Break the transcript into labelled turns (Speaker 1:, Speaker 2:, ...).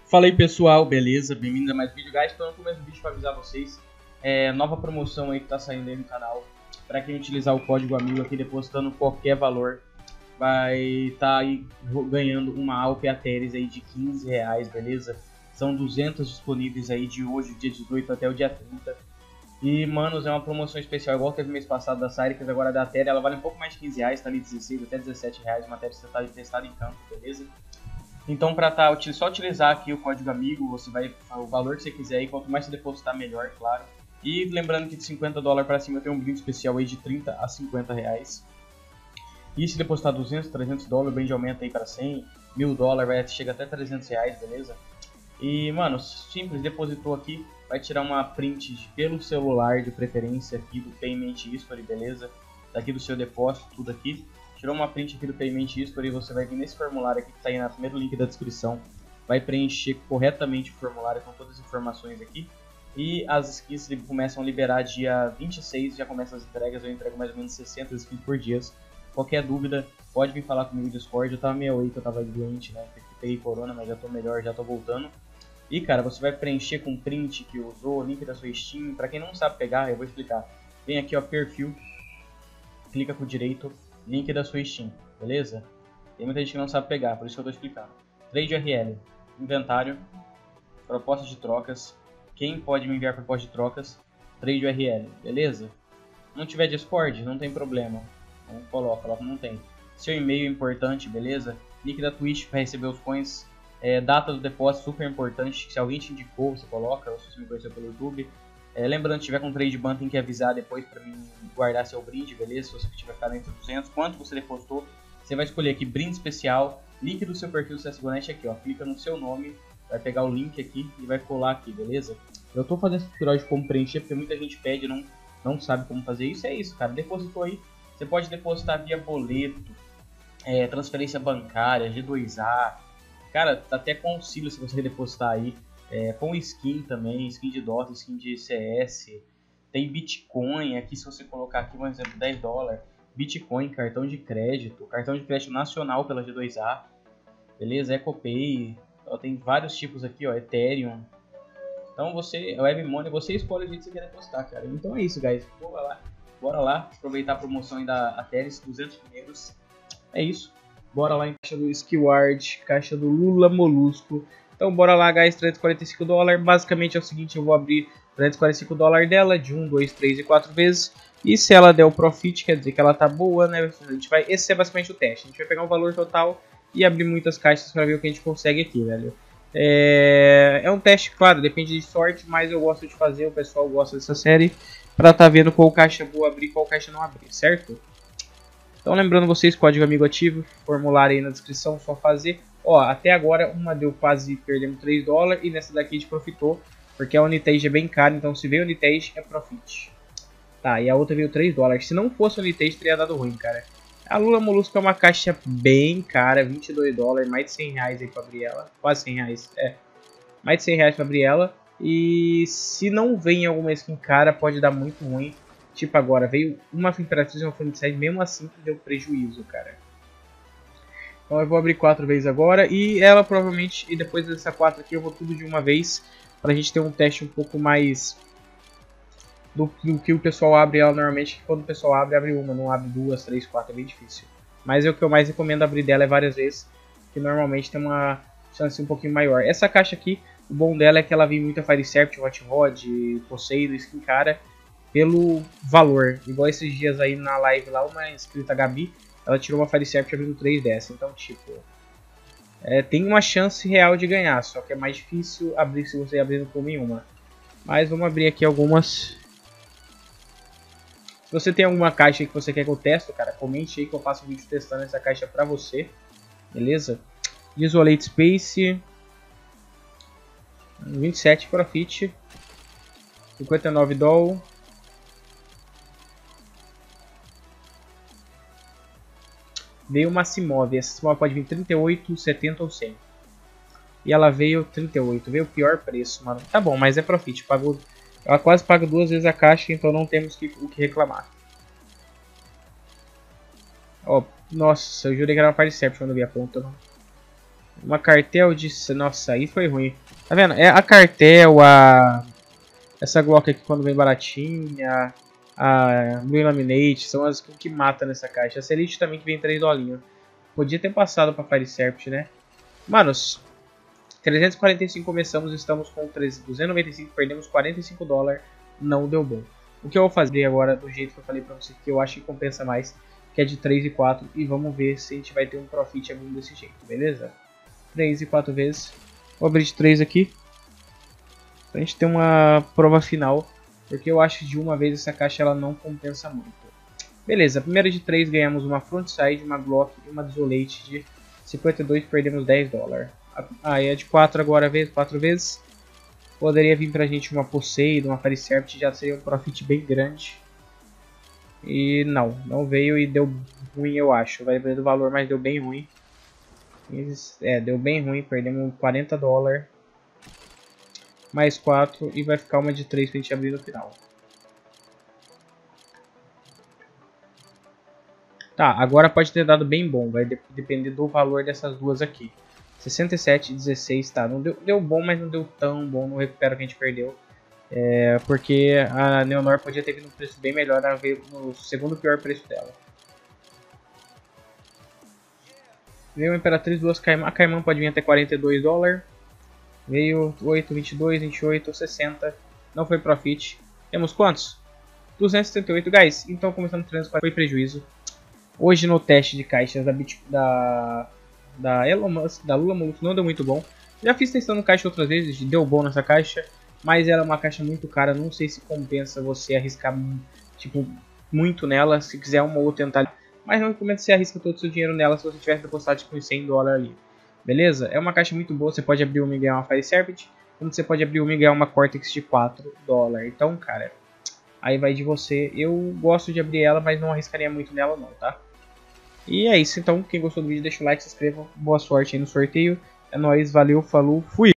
Speaker 1: Fala aí pessoal, beleza? Bem-vindos a mais um vídeo, guys. Estou no começo do vídeo para avisar vocês nova promoção aí que tá saindo aí no canal. Para quem utilizar o código amigo aqui depositando qualquer valor, vai estar aí ganhando uma Alp Ateres aí de R$15, beleza? São 200 disponíveis aí de hoje, dia 18 até o dia 30. E, manos, é uma promoção especial, igual teve mês passado da Cyrix, agora da Ateria, ela vale um pouco mais de R$15, tá ali 16 até R$17, uma Ateria testada em campo, beleza? Então, para só utilizar aqui o código amigo, você vai o valor que você quiser e quanto mais você depositar, melhor, claro. E lembrando que de $50 para cima tem um brinde especial aí de R$30 a R$50. E se depositar 200, $300, o brinde aumenta aí para 100, $1000, chega até R$300, beleza? E, mano, simples, depositou aqui, vai tirar uma print pelo celular de preferência aqui do Payment History, beleza? Daqui do seu depósito, tudo aqui. Tirou uma print aqui do Payment History e você vai vir nesse formulário aqui que está aí no primeiro link da descrição. Vai preencher corretamente o formulário com todas as informações aqui. E as skins começam a liberar dia 26, já começam as entregas, eu entrego mais ou menos 60 skins por dia. Qualquer dúvida, pode vir falar comigo no Discord. Eu tava meio aí que eu tava doente, né? Peguei corona, mas já tô melhor, já tô voltando. E cara, você vai preencher com print que usou, link da sua Steam. Pra quem não sabe pegar, eu vou explicar. Vem aqui ó, perfil, clica com o direito, link da sua Steam, beleza? Tem muita gente que não sabe pegar, por isso que eu tô explicando. Trade URL, inventário, proposta de trocas, quem pode me enviar proposta de trocas, trade URL, beleza? Não tiver Discord, não tem problema, não coloca, não tem. Seu e-mail é importante, beleza? Link da Twitch para receber os coins, data do depósito super importante, se alguém te indicou, você coloca, ou se você me conheceu pelo YouTube. Lembrando, se tiver com trade ban, tem que avisar depois para mim guardar seu brinde, beleza? Se você tiver ficado entre 200, quanto você depositou, você vai escolher aqui brinde especial, link do seu perfil do CSGO.net aqui, ó, clica no seu nome, vai pegar o link aqui e vai colar aqui, beleza? Eu tô fazendo esse tutorial de como preencher porque muita gente pede e não sabe como fazer isso, é isso, cara, depositou aí, você pode depositar via boleto, transferência bancária, G2A, cara, até com auxílio se você depositar aí. Com skin também, skin de Dota, skin de CS, tem Bitcoin, aqui se você colocar aqui um exemplo, $10, Bitcoin, cartão de crédito nacional pela G2A, beleza, EcoPay, ó, tem vários tipos aqui, ó, Ethereum, então você, WebMoney, você escolhe o jeito que você quer depositar, cara, então é isso, guys, bora lá, aproveitar a promoção aí da Ateres, 200 primeiros, é isso, bora lá em caixa do Skyward, caixa do Lula Molusco. Então bora lá, guys, $345, basicamente é o seguinte, eu vou abrir $345 dela de 1, 2, 3 e 4 vezes. E se ela der o profit, quer dizer que ela tá boa, né? Esse é basicamente o teste, a gente vai pegar o valor total e abrir muitas caixas para ver o que a gente consegue aqui, velho. É um teste, claro, depende de sorte, mas eu gosto de fazer, o pessoal gosta dessa série, para tá vendo qual caixa vou abrir e qual caixa não abrir, certo? Então lembrando vocês, código amigo ativo, formulário aí na descrição, só fazer. Ó, até agora uma deu quase perdendo $3 e nessa daqui a gente profitou, porque a Unitage é bem cara, então se veio Unitage é profit. Tá, e a outra veio $3. Se não fosse Unitage teria dado ruim, cara. A Lula Molusco é uma caixa bem cara, $22, mais de R$100 aí pra abrir ela. Quase R$100, mais de R$100 pra abrir ela. E se não vem alguma skin cara, pode dar muito ruim. Tipo agora, veio uma Imperatriz e uma Fênix, mesmo assim que deu prejuízo, cara. Então eu vou abrir 4 vezes agora e ela provavelmente, e depois dessa 4 aqui eu vou tudo de uma vez. Pra gente ter um teste um pouco mais do que o pessoal abre ela normalmente, que quando o pessoal abre uma, não abre 2, 3, 4, é bem difícil. Mas o que eu mais recomendo abrir dela é várias vezes, que normalmente tem uma chance um pouquinho maior. Essa caixa aqui, o bom dela é que ela vem muita Fire Serpent, Hot Rod, Poseidon, skin cara, pelo valor. Igual esses dias aí na live lá, uma inscrita Gabi, ela tirou uma Fire Serpent abrindo 3 dessa, então tipo, tem uma chance real de ganhar, só que é mais difícil abrir se você abrir como em uma. Mas vamos abrir aqui algumas. Se você tem alguma caixa que você quer que eu teste, cara, comente aí que eu faço um vídeo testando essa caixa pra você, beleza? Isolate Space, 27 Profit, 59 Doll. Veio uma Simov, essa Simov pode vir 38, 70 ou 100. E ela veio 38, veio o pior preço, mano. Tá bom, mas é profit, ela quase paga 2 vezes a caixa, então não temos o que reclamar. Ó, nossa, eu jurei que era uma Fire Serpent quando eu vi a ponta. Uma cartel de... Nossa, aí foi ruim. Tá vendo? É a cartel, essa Glock aqui quando vem baratinha, a Blue Laminate, são as que mata nessa caixa. Essa Elite também que vem 3 dolinhos. Podia ter passado pra Fire Serpent, né? Manos, 345 começamos, estamos com 295, perdemos 45 dólares, não deu bom. O que eu vou fazer agora, do jeito que eu falei pra vocês, que eu acho que compensa mais, que é de 3 e 4, e vamos ver se a gente vai ter um profit abrindo desse jeito, beleza? 3 e 4 vezes. Vou abrir de 3 aqui, pra gente ter uma prova final, porque eu acho que de uma vez essa caixa ela não compensa muito. Beleza, a primeira de 3 ganhamos uma frontside, uma Glock e uma Desolate de 52, perdemos 10 dólares. Ah, e a de 4 agora, 4 vezes. Poderia vir pra gente uma Poseidon, uma Fire Serpent, já seria um profit bem grande. E não veio e deu ruim, eu acho. Vai ver do valor, mas deu bem ruim. Deu bem ruim, perdemos 40 dólares. Mais 4 e vai ficar uma de 3 pra gente abrir no final. Tá, agora pode ter dado bem bom, vai depender do valor dessas duas aqui. 67 e 16, tá, não deu bom, mas não deu tão bom, não recupera o que a gente perdeu. Porque a Neonor podia ter vindo um preço bem melhor, ela veio no segundo pior preço dela. Veio uma Imperatriz, duas Caimã, a Caimã pode vir até 42 dólares. Veio 8, 22, 28, 60, não foi profit. Temos quantos? 278, guys, então começando o trânsito foi prejuízo. Hoje no teste de caixas da Elon Musk, da Lula Molusco, não deu muito bom. Já fiz testando caixa outras vezes, deu bom nessa caixa, mas ela é uma caixa muito cara, não sei se compensa você arriscar tipo, muito nela, se quiser uma ou tentar. Mas não recomendo que você arrisca todo o seu dinheiro nela se você tiver depositado tipo uns 100 dólares ali. Beleza? É uma caixa muito boa, você pode abrir uma e ganhar uma Fire Serpent, como você pode abrir uma e ganhar uma Cortex de 4 dólares. Então, cara, aí vai de você. Eu gosto de abrir ela, mas não arriscaria muito nela não, tá? E é isso, então, quem gostou do vídeo deixa o like, se inscreva, boa sorte aí no sorteio. É nóis, valeu, falou, fui!